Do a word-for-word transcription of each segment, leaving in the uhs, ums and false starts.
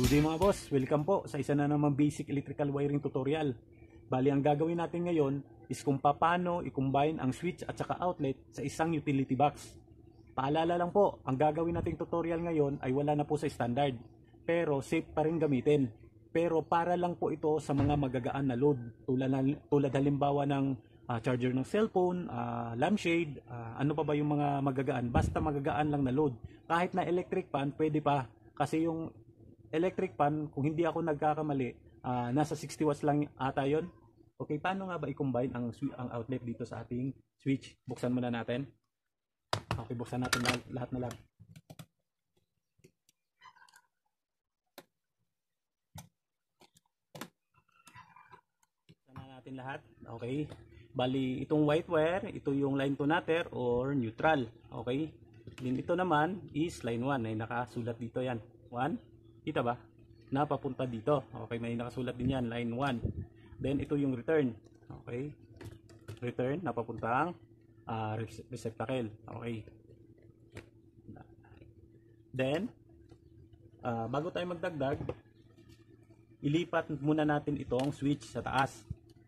Good day mga boss, welcome po sa isa na naman basic electrical wiring tutorial. Bali ang gagawin natin ngayon is kung paano i-combine ang switch at saka outlet sa isang utility box. Paalala lang po, ang gagawin nating tutorial ngayon ay wala na po sa standard, pero safe pa rin gamitin. Pero para lang po ito sa mga magagaan na load, tulad, tulad halimbawa ng uh, charger ng cellphone, uh, lampshade, uh, ano pa ba yung mga magagaan, basta magagaan lang na load. Kahit na electric fan, pwede pa, kasi yung electric fan, kung hindi ako nagkakamali, uh, nasa sixty watts lang ata yun. Okay, paano nga ba i-combine ang, ang outlet dito sa ating switch? Buksan muna natin. Okay, buksan natin lahat, lahat na lahat. Buksan na natin lahat. Okay. Bali, itong white wire, ito yung line to natin or neutral. Okay. Then ito naman is line one. Ay nakasulat dito yan. one. Kita ba? Napapunta dito. Okay, may nakasulat din yan, line one. Then ito yung return. Okay. Return napapuntang uh, receptacle. Okay. Then uh, bago tayo magdagdag, ilipat muna natin itong switch sa taas.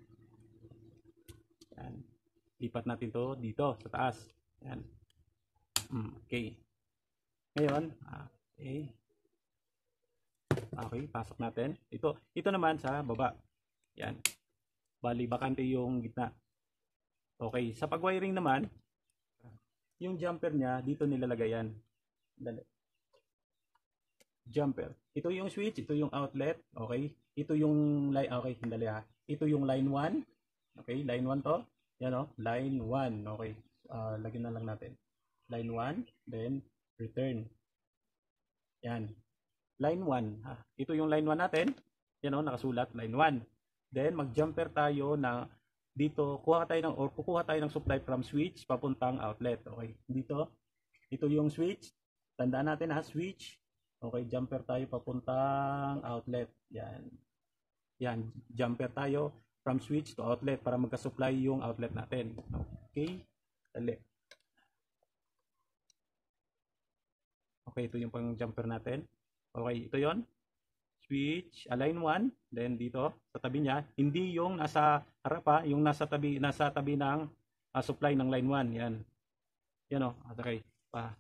Yan. Lipat natin to dito sa taas. Yan. Okay. Ngayon, okay. Okay, pasok natin. Ito, ito naman sa baba. Yan. Bali, bakante yung gitna. Okay, sa pag-wiring naman, yung jumper niya, dito nilalagay yan. Dali. Jumper. Ito yung switch, ito yung outlet. Okay, ito yung line, okay, dali ha. Ito yung line one. Okay, line one to. Yan o, line one. Okay, uh, lagyan na lang natin. Line one, then return. Yan. Line one. Ha. Ito yung line one natin. Yan o, nakasulat. Line one. Then, mag-jumper tayo na dito. Kuha tayo ng, or kukuha tayo ng supply from switch papuntang outlet. Okay. Dito. Ito yung switch. Tandaan natin ha, switch. Okay. Jumper tayo papuntang outlet. Yan. Yan. Jumper tayo from switch to outlet para magka-supply yung outlet natin. Okay. Dali. Okay. Ito yung pang-jumper natin. Okay, ito yon. Switch, align one, then dito sa tabi niya, hindi yung nasa harap ha, yung nasa tabi nasa tabi ng uh, supply ng line one, yan. Yan oh, okay. Pa.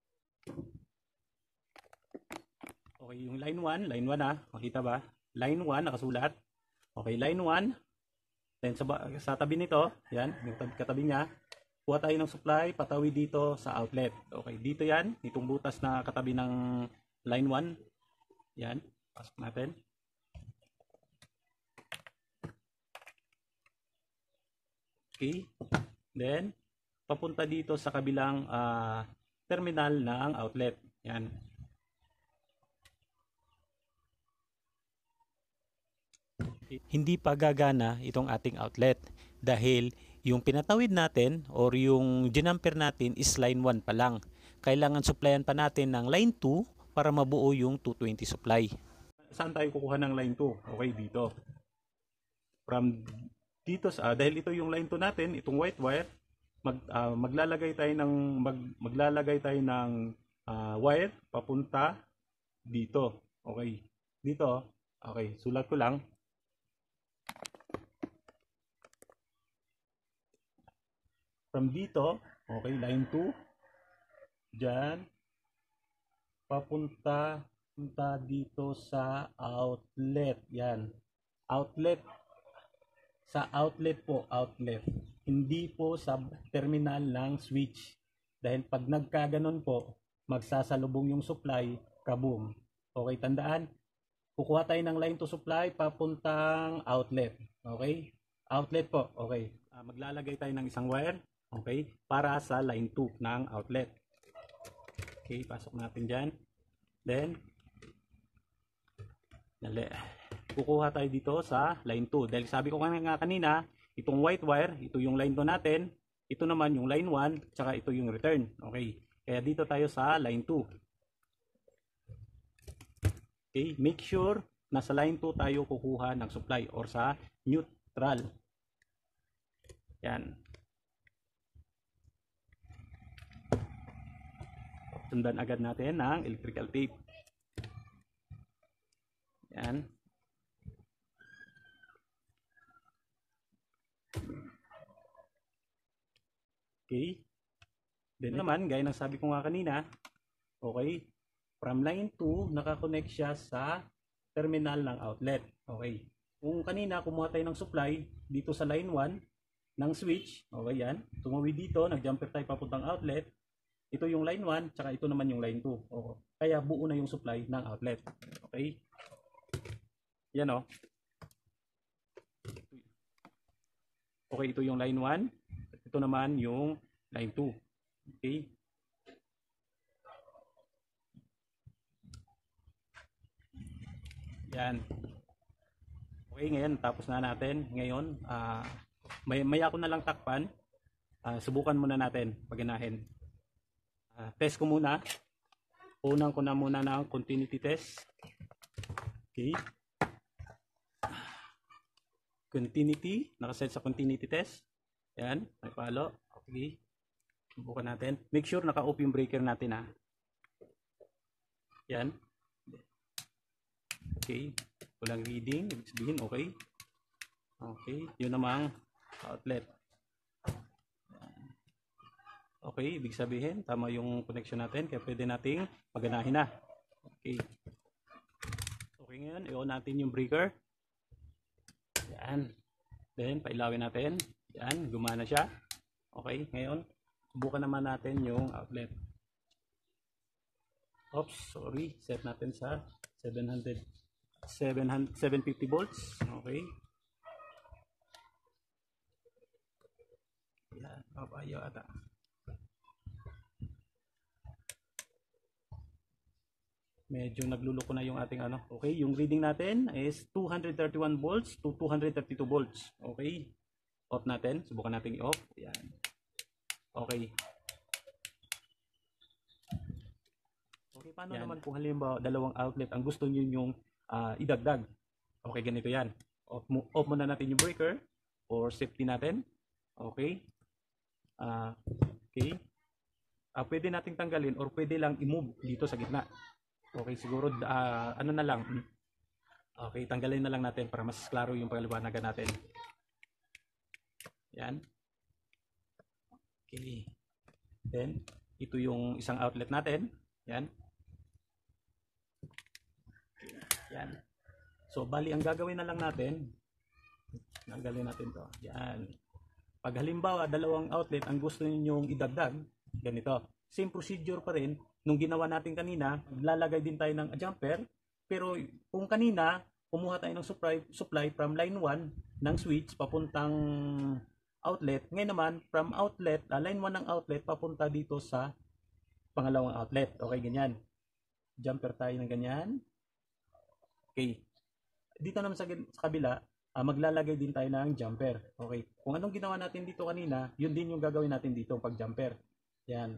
Okay, yung line one, line one ha, makita ba? Line one nakasulat. Okay, line one. Then sa, sa tabi nito, yan, yung katabi niya, kuha tayo ng supply, patawid dito sa outlet. Okay, dito yan, itong butas na katabi ng line one. Yan. Pasok natin. Okay. Then, papunta dito sa kabilang uh, terminal ng outlet. Yan. Hindi pa gagana itong ating outlet dahil yung pinatawid natin or yung ginamper natin is line one pa lang. Kailangan supplyan pa natin ng line two para mabuo yung two twenty supply. Saan tayo kukuha ng line two? Okay, dito. From dito sa, uh, dahil ito yung line two natin, itong white wire, mag, uh, maglalagay tayo ng mag, maglalagay tayo ng uh, wire papunta dito. Okay. Dito, okay, sulat ko lang. From dito, okay, line two. Diyan papunta punta dito sa outlet. Yan. Outlet. Sa outlet po, outlet. Hindi po sa terminal ng switch. Dahil pag nagkaganon po, magsasalubong yung supply, kaboom. Okay, tandaan. Kukuha tayo ng line to supply papuntang outlet. Okay? Outlet po. Okay. Uh, maglalagay tayo ng isang wire. Okay? Para sa line two ng outlet. Okay, pasok natin dyan. Then, dali. Kukuha tayo dito sa line two. Dahil sabi ko nga kanina, itong white wire, ito yung line two natin. Ito naman yung line one, tsaka ito yung return. Okay, kaya dito tayo sa line two. Okay, make sure nasa line two tayo kukuha ng supply or sa neutral. Yan. Sundan agad natin ng electrical tape. Yan. Okay. Then naman, gaya ng sabi ko nga kanina, okay, from line two, nakakonect siya sa terminal ng outlet. Okay. Kung kanina, kumuha tayo ng supply dito sa line one ng switch, okay yan. Tumawid dito, nag-jumper tayo papuntang outlet. Ito yung line one, tsaka ito naman yung line two. Okay. Kaya buo na yung supply ng outlet. Okay. Yan o. Okay, ito yung line one. Ito naman yung line two. Okay. Yan. Okay, ngayon tapos na natin. Ngayon, uh, may maya ko na lang takpan. Uh, subukan muna natin paganahin. Uh, test ko muna. Unang ko na muna ng continuity test. Okay. Continuity, nakaset sa continuity test. Yan, may follow. Okay. Subukan natin. Make sure naka-off yung breaker natin ha. Yan. Okay. Walang reading, ibig sabihin okay. Okay, yun namang outlet. Okay, ibig sabihin tama yung connection natin kaya pwede nating paganahin na. Okay. Okay, ngayon i-on natin yung breaker. Yan. Then, pailawin natin. Yan, gumana siya. Okay, ngayon, subukan naman natin yung outlet. Oops, sorry. Set natin sa seven hundred, seven fifty volts. Okay. Yan, papayo ata. Medyo nagluloko na yung ating ano. Okay, yung reading natin is two hundred thirty-one volts to two hundred thirty-two volts. Okay. Off natin. Subukan natin i-off. Yan. Okay. Okay, paano yan naman kung halimbawa dalawang outlet ang gusto niyo yung uh, idagdag? Okay, ganito yan. Off, off muna natin yung breaker for safety natin. Okay. Uh, okay. Uh, pwede nating tanggalin or pwede lang i-move dito sa gitna. Okay, siguro uh, ano na lang. Okay, tanggalin na lang natin para mas klaro yung paliwanagan natin. Yan. Okay. Then, ito yung isang outlet natin. Yan. Yan. So, bali, ang gagawin na lang natin, tanggalin natin to. Yan. Pag halimbawa, dalawang outlet ang gusto ninyong idagdag, ganito. Same procedure pa rin. Nung ginawa natin kanina, lalagay din tayo ng jumper. Pero kung kanina, kumuha tayo ng supply, supply from line one ng switch papuntang outlet. Ngayon naman, from outlet, uh, line one ng outlet, papunta dito sa pangalawang outlet. Okay, ganyan. Jumper tayo ng ganyan. Okay. Dito naman sa, sa kabila, uh, maglalagay din tayo ng jumper. Okay. Kung anong ginawa natin dito kanina, yun din yung gagawin natin dito pag jumper. Yan.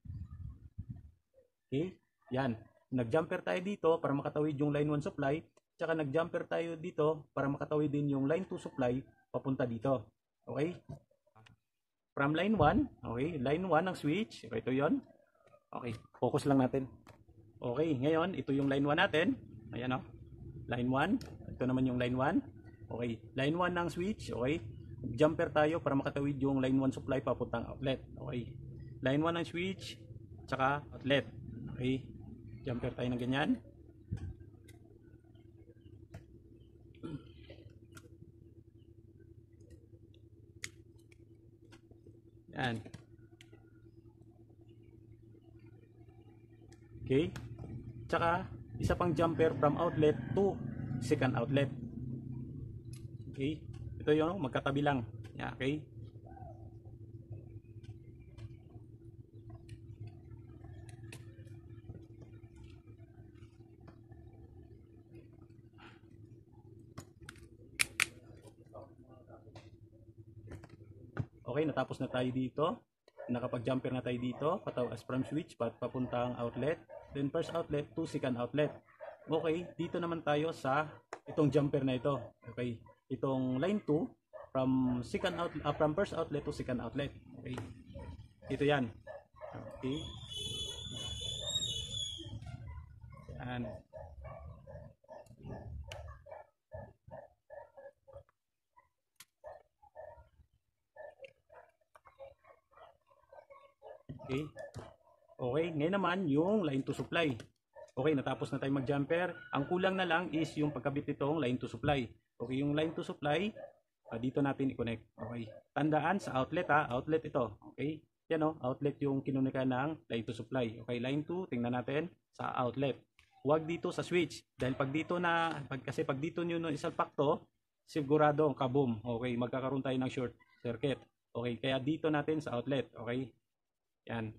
Okay. Yan. Nag-jumper tayo dito para makatawid yung line one supply. Tsaka nag-jumper tayo dito para makatawid din yung line two supply papunta dito. Okay? From line one, okay, line one ng switch, ito yon. Okay, focus lang natin. Okay, ngayon, ito yung line one natin. Ayan o, line one. Ito naman yung line one. Okay, line one ng switch, okay. Jumper tayo para makatawid yung line one supply papuntang outlet. Okay, line one ng switch, tsaka outlet. Okay, jumper tayo ng ganyan. Yan. Okay. Tsaka, isa pang jumper from outlet to second outlet. Okay. Ito yung magkatabi lang. Yeah, okay. Okay, natapos na tayo dito. Nakapag-jumper na tayo dito, patawas from switch papuntang outlet, then first outlet to second outlet. Okay, dito naman tayo sa itong jumper na ito. Okay, itong line two from second outlet uh, from first outlet to second outlet. Okay. Ito 'yan. Okay. Yan. Okay. Okay, ngayon naman yung line to supply. Okay, natapos na tayo mag-jumper. Ang kulang na lang is yung pagkabit nitong line to supply. Okay, yung line to supply, uh, dito natin i-connect. Okay. Tandaan sa outlet ha, outlet ito. Okay. Yan o, outlet yung kinunika ng line to supply. Okay, line two, tingnan natin sa outlet. Huwag dito sa switch. Dahil pag dito na, pag, kasi pag dito nyo no, isalpak to, sigurado ang kaboom. Okay, magkakaroon tayo ng short circuit. Okay, kaya dito natin sa outlet. Okay, yan.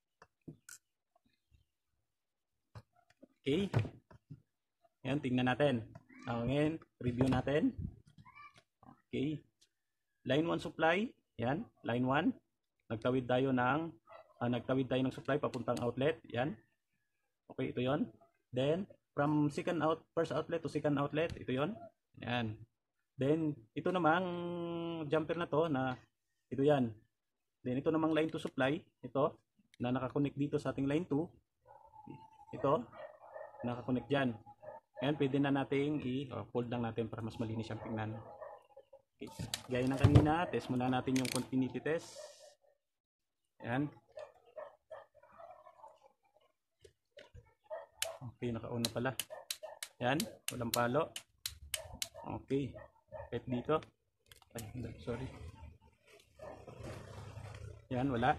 Okay, yan, tingnan natin. Uh, ngayon, review natin. Okay, line one supply, yan, line one. Nagtawid tayo ng uh, nagtawid tayo ng supply papuntang outlet, yan. Okay, ito 'yon. Then from second out first outlet to second outlet, ito 'yon. Yan. Then ito namang jumper na to na ito 'yan. Then ito namang line to supply, ito na naka-connect dito sa ating line two. Ito naka-connect diyan. Yan, pwede na nating i-fold lang natin para mas malinis siyang tingnan. Okay. Gaya ng kanina, test muna natin yung continuity test. Yan. Okay, naka-on na pala. Yan, walang palo. Okay. Kahit dito. Ay, sorry. Yan, wala.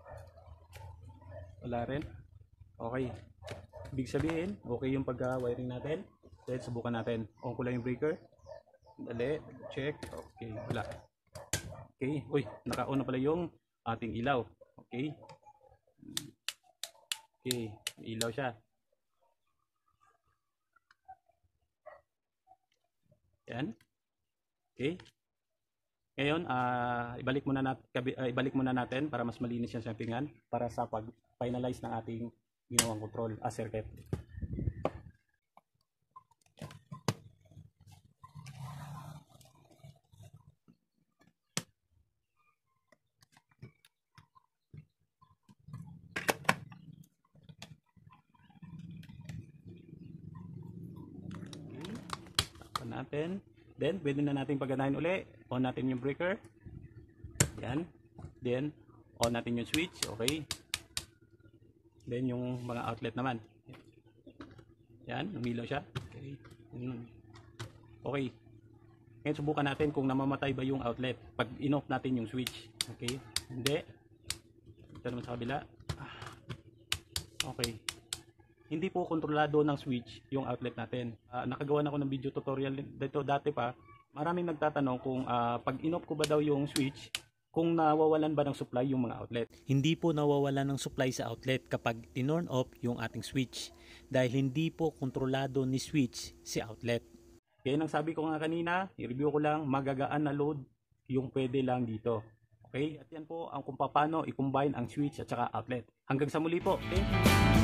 Wala rin. Okay. Ibig sabihin, okay yung pagka-wiring natin. Then, subukan natin. On ko lang yung breaker. Dali, check. Okay, wala. Okay, uy, naka-on na pala yung ating ilaw. Okay. Okay, ilaw siya. Yan. Okay. Ngayon, uh, ibalik muna natin uh, ibalik muna natin para mas malinis yung sampingan para sa pag-finalize ng ating ginawang control as circuit. Natin. Then, pwede na natin paganahin uli. On natin yung breaker. Yan. Then, on natin yung switch. Okay. Then, yung mga outlet naman. Yan. Umilaw siya. Okay. Okay. Ngayon, subukan natin kung namamatay ba yung outlet pag in-off natin yung switch. Okay. Hindi. Ito naman sa kabila. Okay. Hindi po kontrolado ng switch yung outlet natin. Uh, nakagawa na ako ng video tutorial dito dati pa. Maraming nagtatanong kung uh, pag in-off ko ba daw yung switch, kung nawawalan ba ng supply yung mga outlet. Hindi po nawawalan ng supply sa outlet kapag tinurn off yung ating switch. Dahil hindi po kontrolado ni switch si outlet. Kaya nang sabi ko nga kanina, i-review ko lang, magagaan na load yung pwede lang dito. Okay? At yan po ang kung paano i-combine ang switch at saka outlet. Hanggang sa muli po. Thank you.